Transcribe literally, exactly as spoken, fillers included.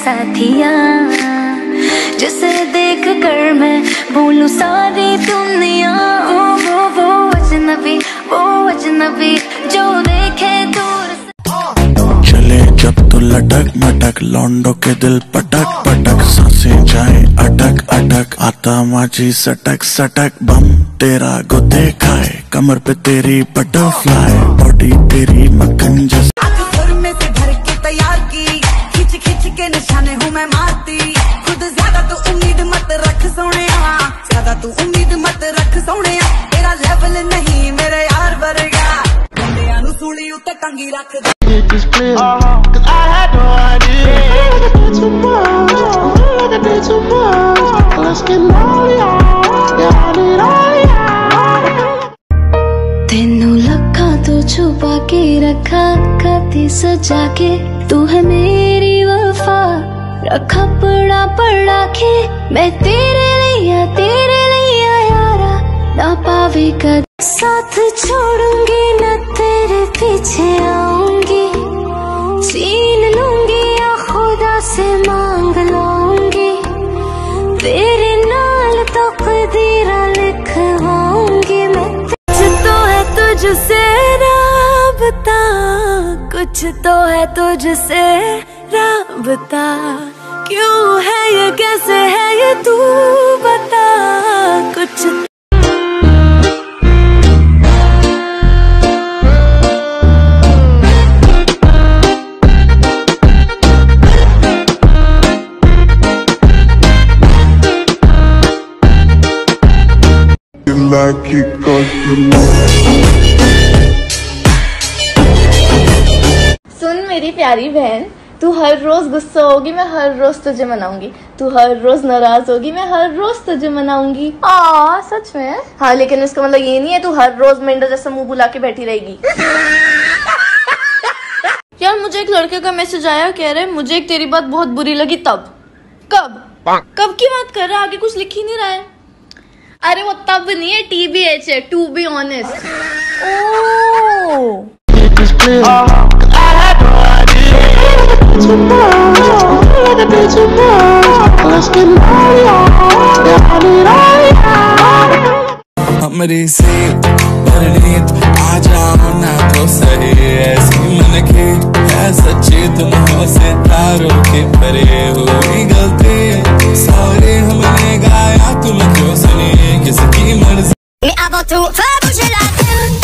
साथिया, जिसे देख कर मैं भूलूं सारी दुनिया। वो वो वो अजनबी, वो अजनबी जो देखे दूर से। चले जब तो लटक मटक, लौंडो के दिल पटक पटक, सांसें जाए अटक अटक, आता माझी सटक सटक, बम तेरा गुदे खाए, कमर पे तेरी बटरफ्लाई, बॉडी तेरी मक्खन जैसे। तैयार की खिंच खिंच के निशाने हूँ मैं मारती, खुद ज्यादा तू उम्मीद मत रख सोने, ज्यादा तू उम्मीद मत रख सोने, तेरा लेवल नहीं मेरे यार वर्गा, बंदियां नू सूली उत्ते टंगी रख दे। तेनू लखा तो छुपा के रखा, कदी सजा के तू है मेरी वफा, रखा पड़ा पड़ा के मैं तेरे लिया तेरे लिया यारा, ना पावेगा साथ छोड़ूंगी न तेरे पीछे आऊंगी, छीन लूंगी या खुदा से मांग लूंगी, तेरे नाल तकदीरा लिखवाऊंगी मैं। तो है तुझसे राबता, कुछ तो है तुझसे राबता, क्यों है ये कैसे है ये तू बता, कुछ सुन मेरी प्यारी बहन, तू हर रोज गुस्सा होगी मैं हर रोज तुझे मनाऊंगी, तू हर रोज नाराज होगी मैं हर रोज तुझे मनाऊंगी। आ सच में? हाँ, लेकिन इसका मतलब ये नहीं है तू हर रोज मेंढक जैसा मुंह बुला के बैठी रहेगी। यार मुझे एक लड़के का मैसेज आया, कह रहे मुझे एक तेरी बात बहुत बुरी लगी। तब कब कब की बात कर रहा है, आगे कुछ लिख ही नहीं रहा है। अरे वो तब नहीं है, टी बी एच है, टू बी ऑनेस्ट। ओह हमरी से परनीत आ जाओ ना तो सही, ऐसी मन की है सच्ची तुम हो सितारों की परे हुई गलती, सॉरी हमने गाया तुम क्यों सुनी किसकी मर्जी।